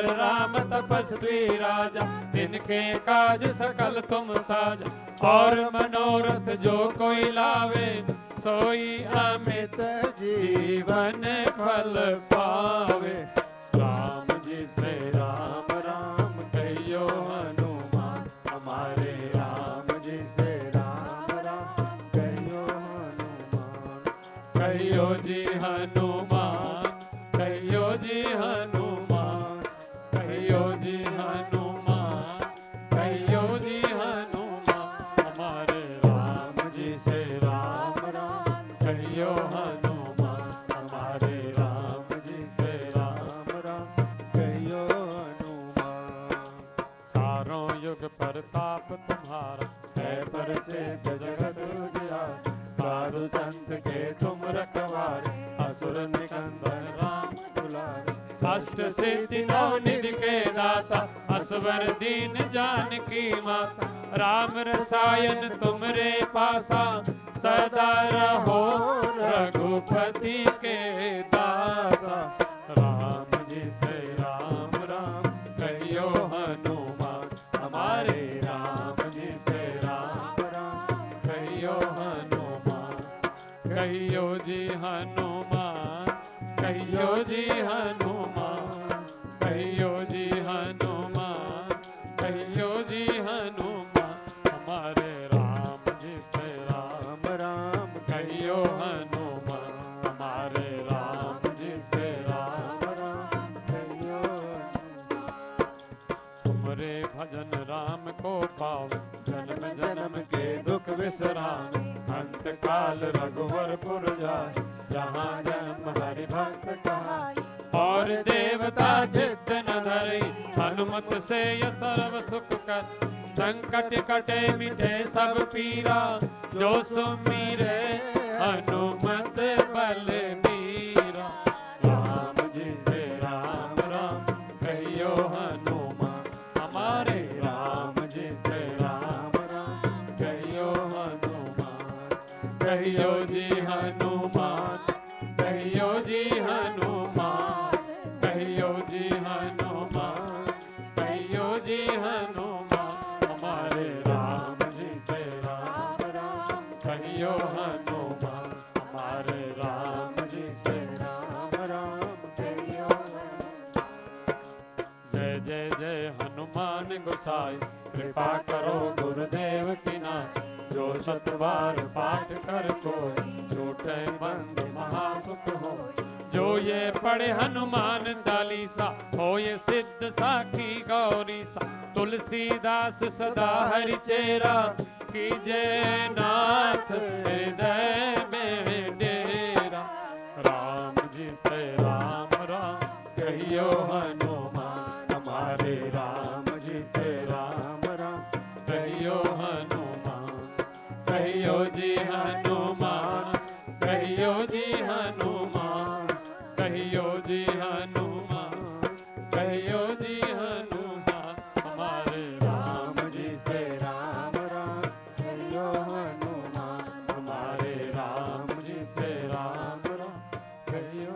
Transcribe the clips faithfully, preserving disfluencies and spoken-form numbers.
हर राम तपस्वी राजा, तिनके काज सकल तुम साजा। और मनोरथ जो कोई लावे, सोई अमित जीवन फल पावे। राम जी से राम राम कहियो हनुमान, हमारे राम जी से राम राम कहियो हनुमान। कहियो जी हनुमान, कहियो जी हनुमान, कहियो जी हनुमान, कहियो जी हनुमान। हमारे राम जी से राम राम कहियो हनुमान, हमारे राम जी से राम राम कहियो हनुमान। चारों युग प्रताप तुम्हारा, है प्रसिद्ध जगत उजियारा। साधु संत के तुम रखवारे, असुर निकंदन राम दुलारे। अष्ट सिद्धि नौ निधि के दाता, असवर दीन जानकी माता। राम रसायन तुमरे पासा, सदा रहो रघुपति के दासा। राम जी से राम राम कहियो हनुमान, हमारे राम जी से राम राम कहियो हनुमान। कहियो जी हनुमान, कहियो जी हनुमान, कहियो जी हनुमान, कहियो जी हनुमान। हमारे राम जी से राम राम कहियो हनुमान, हमारे राम जी से राम राम कहियो हनुमान। तुमरे भजन राम को पाओ, जन्म जन्म के दुख विश्राम। अंत काल रघुवरपुर जाए, जहाँ जन्म हरि भक्त कहाई। और देवता चित्त न धरे, हनुमत से य सर्व सुख कर। संकट कटे मिटे सब पीरा, जो सुमीरे हनुमत बलबीरा। राम जी से राम राम कहियो हनुमान, हमारे राम जी से राम राम कहियो हनुमान। कहियो जी हनुमान, कहियो जी हनुमान, कहियो जी हनुमान, कहियो जी हनुमान। हमारे राम जी से राम राम कहियो हनुमान, हमारे राम जी से राम राम कहियो हनुमान। जय जय जय हनुमान गोसाई, कृपा करो गुरुदेव की नाई। जो सत बार पाठ कर कोई, छूटे बंद महासुख हो। जो ये पढ़े हनुमान चालीसा, हो ये सिद्ध साखी गौरी सा। तुलसीदास सदा हरि चेरा, कीजे नाथ हृदय में डेरा। राम जी से राम राम कहियो हनुमान, हमारे राम जी से राम राम कहियो हनुमान। कहियो जी हनुमान, कहियो जी हनुमान, कहियो जी हनुमान, कहियो जी हनुमान। हमारे राम जी से राम राम कहियो हनुमान, हमारे राम जी से राम राम कहियो।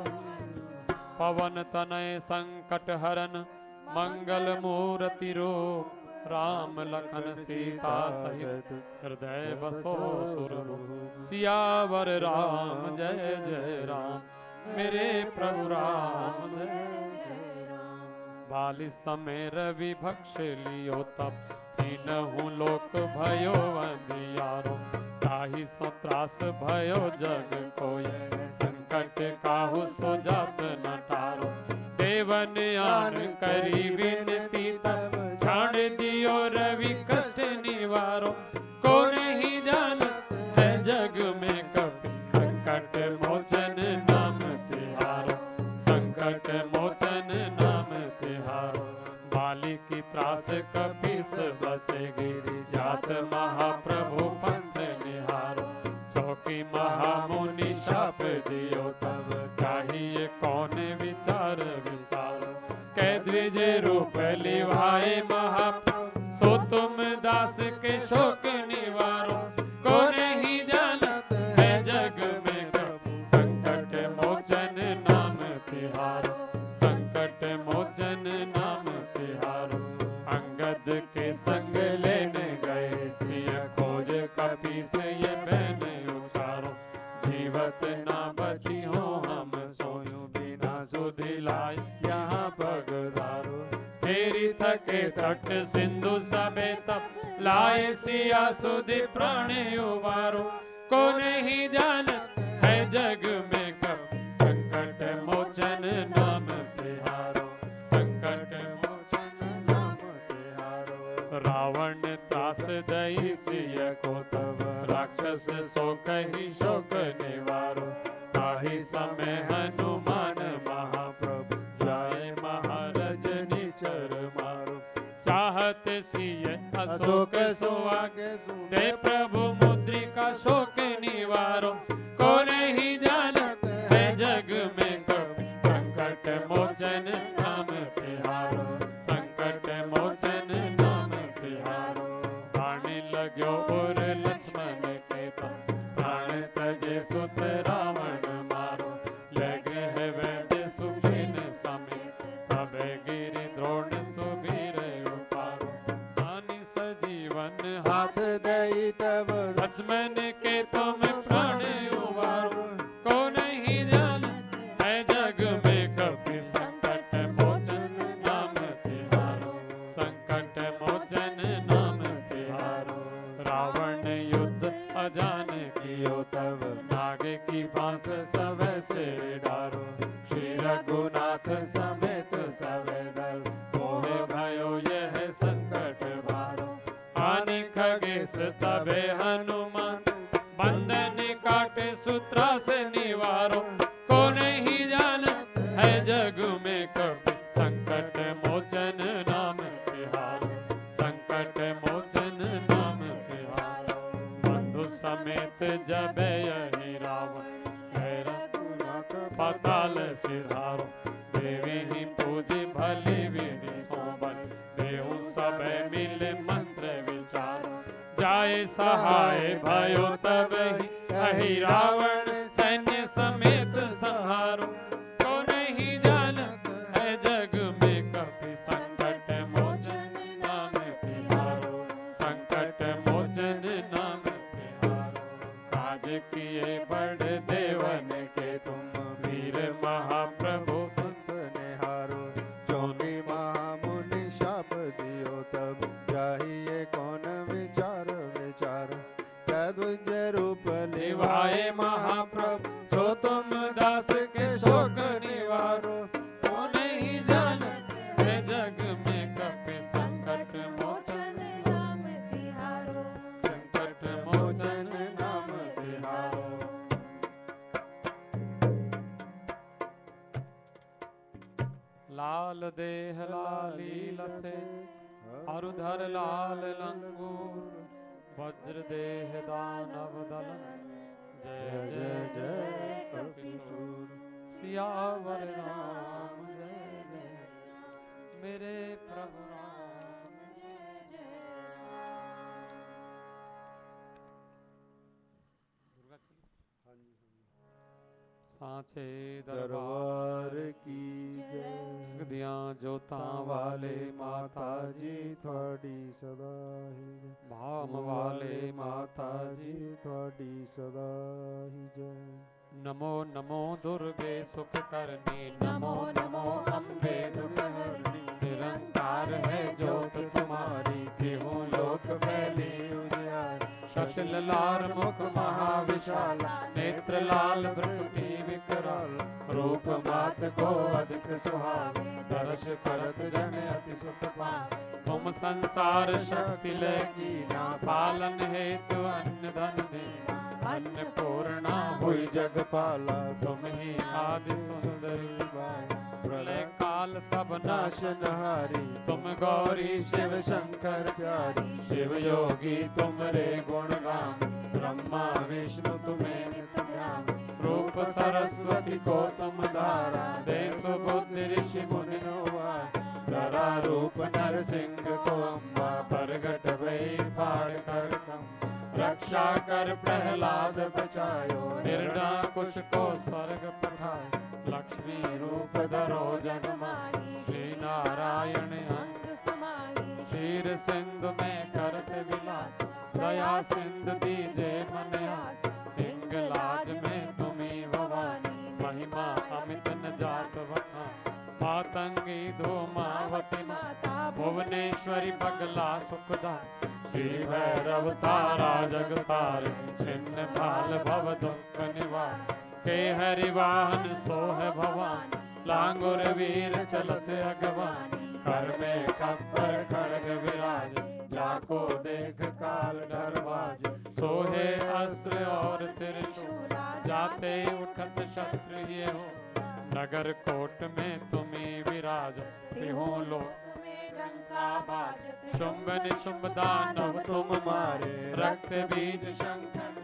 पवन तनय संकट हरन, मंगल मूर्ति रूप। राम लखन सीता सहित, हृदय बसो सुरभूप। सियावर राम जय जय राम, मेरे प्रभु राम जय जय राम। बाली समय रवि भक्ष लियो तब, तीनहु लोक भयो अंधियारो। ताहि सो त्रास भयो जग कोय, संकट काहू सो जात न टारो। देवन आन करी विनती तब, छाड़ दियो रवि कष्ट निवारो। को नहीं जानत है जग में कपि, संकट मोचन नाम तिहारो। संकट मोचन नाम तिहारो। बाली की त्रास कपीस बसे गिरी, जात महाप्रभु पंथ निहारो। चौकी महामुनि शाप दियो तब, चाहिए कौन विचार विचारो। कै द्विज रूप लिवाए महाप्रभु, सो तुम दास के शोक निवारो। को नहीं जानत है जग में कपि, संकट मोचन नाम तिहारो। संकट मोचन नाम बुद्ध के संग लेने गए सिया खोज कपी से ये बहने उचारो जीवत ना बची हो हम सोयूं बिना सुधि लाई यहाँ पगधारो फेरी थके तट सिंधु सबे तप लाए सिया सुधि प्राणे उबारो को नहीं जानत है जग में कब संकट मोचन नाम तिहारो संकट मोचन नाम तिहारो रावण त्रास दई सिय को तब राक्षस सो कही शोक निवारो ताहि समय हनुमान महाप्रभु जाए महाराज निचर मारो चाहत सिय अशोक सो आगे दे प्रभु मुद्रिका शोक निवारो को नहीं जानत है जग में कभी संकट मोचन नाम तिहारो संकट मोचन नाम तिहारो प्राण लाग्यो और लक्ष्मण के तब प्राण तजे सुत रावण मारो लगे है वैद्य सुखिन समेत तब गिरि द्रोण सुबीर उपारो हानि सजीवन हाथ दई तब लक्ष्मण के तुम प्राण उबारो को नहीं जानत है जग में कभी संकट मोचन नाम तिहारो संकट मोचन नाम तिहारो रावण युद्ध अजान कियो तब नाग की फांस सब से डारो श्री रघुनाथ समेत सवे दल मोहे भयो यह संकट भारो हानि खगेश तबे हनुमान बंधन काटे सूत्रा से निवारो को नहीं जानत है जग में कभी संकट मोचन नाम तिहारो संकट मोचन नाम तिहारो बंधु समेत जब यही रावण रघुनाथ पाताल सिधारो देवी ही पूजी भली विधि सोबन देहु सब मिले मंत्र विचारो जाए सहाय भयो तब ही कही रावण सैन्य समेत संहारो को नहीं जानत है जग में कभी संकट मोचन नाम तिहारो संकट मोचन नाम तिहारो काज किए बड़ देवन के तुम वीर महाप्रभु संत निहारो जोनि महामुनि शाप दियो तब चाहिए कौन विचार विचार कद्विज रूप निभाए महाप्रभु सो तुम दास के शोक निवारो को नहीं जानत है जग में कभी संकट मोचन नाम तिहारो संकट मोचन नाम तिहारो लाल देह लाली लसे अरुधर लाल लंगूर वज्र देह दानव दलन जय जय जय कपिसूर सियावर राम जय जय मेरे प्रभु राम जय जय दुर्गा सांचे दरबार की जय जगदियां जोतां वाले माता जी थोड़ी सदा ही जय भाम वाले माता जी थोड़ी सदा ही जय नमो नमो दुर्गे सुख करनी नमो नमो अम्बे दुख हरनी निरंकार है ज्योत तुम्हारी केहू लोक फैली उजियारी शशल लाल मुख महाविशाला नेत्र लाल भ्रुकुटी विकराल रूप मात को अधिक सुहावे दर्श करत जन अति सुख पावे तुम संसार शक्ति लगी ना पालन हेतु अन्न धन देना अन्न पूर्णा हुई जग पाला तुम ही आदि सुंदरी बाई प्रलय काल सब नाशनहारी तुम गौरी शिव शंकर प्यारी शिव योगी तुम रे गुण गाम ब्रह्मा विष्णु तुम्हें नित ध्यान रूप सरस्वती को तुम धारा दे सुबुद्धि ऋषि मुनि धरा रूप नरसिंह को अम्बा प्रगट भई फाड़ कर कम रक्षा कर प्रहलाद बचायो हिरणा कुश को स्वर्ग पठायो लक्ष्मी रूप धरो जग माई श्री नारायण अंत समाई क्षीर मातंगी धूमावती माता भुवनेश्वरी बगला सुखदा श्री भैरव तारा जगतार छिन्न भाल भव दुख निवार के हरि वाहन सोह भवान लांगुर वीर चलत अगवान कर में खप्पर खड़ग विराज जाको देख काल डरवाज सोहे अस्त्र और त्रिशूल जाते उठत क्षत्रिय हो नगर कोट में तुम्हें विराज तिहों लोक में डंका बाज शुंभ निशुंभ दानव तुम मारे रक्त बीज शंकर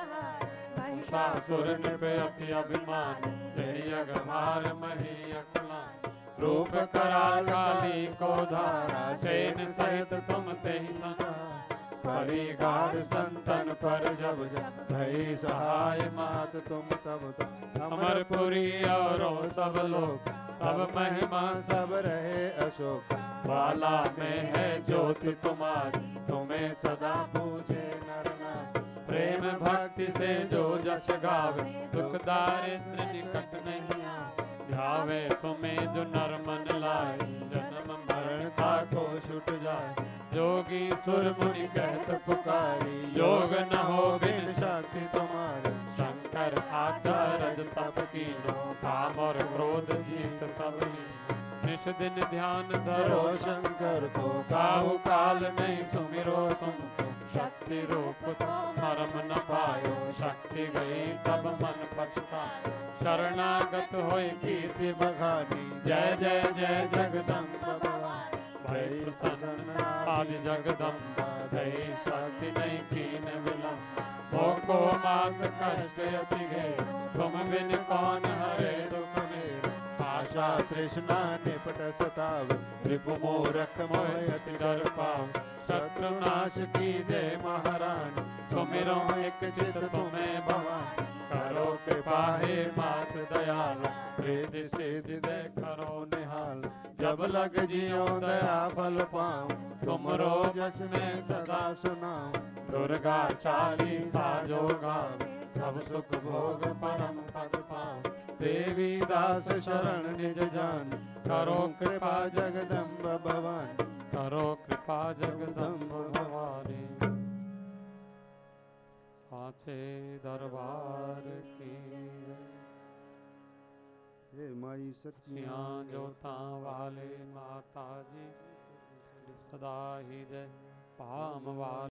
महिषासुर नृप अति अभिमान तेरी अगमार मही अकुलान रूप कराल काली को धारा सेन सहित तुम तेहि संहार परी गाढ़ संतन पर जब जब भई सहाय मात तुम तब तब अमरपुरी और सब लोग तब महिमा सब रहे अशोक बाला में है ज्योति तुम्हारी तुम्हें सदा पूजे नर नारी प्रेम भक्ति से जो जस गावे दुख दारिद्र निकट नहीं आवे ध्यावे तुम्हें जो नर मन लाए जन्म मरण था को छुट जाए जोगी सुर मुनि कहत पुकारी योग न हो बिन शक्ति तुम्हारी शंकर आचार्य तप कीनो काम और क्रोध जीत सब निश दिन ध्यान धरो शंकर को काहू काल नहीं सुमिरो तुमको शक्ति रूप तो मरम न पायो शक्ति गई तब मन पछतायो शरणागत होय कीर्ति बखानी जय जय जय जगदम्ब भवानी भई प्रसन्न आदि जगदम्बा दई शक्ति नहीं कीन विलम्ब भोको मात कष्ट अति घे तुम बिन कौन हरे दुख मेरे आशा तृष्णा निपट सताव रिपु मूरख मोह अति डर पाव शत्रु नाश कीजे महारानी सुमिरो एक चित तुम्हें भवानी करो कृपा हे मात दयाल प्रीति सिद्धि दे करो निहाल जब लग जियो दया फल पाऊं तुमरो जस में सदा सुनाऊं दुर्गा चालीसा जो गावे सब सुख भोग परम पद पाऊं देवी दास शरण निज जान करो कृपा जगदम्ब भवानी करो कृपा जगदम्ब भवानी साचे दरबार की ये माई सच्चियां जोतां वाले माता जी सदा ही जय पाम वाले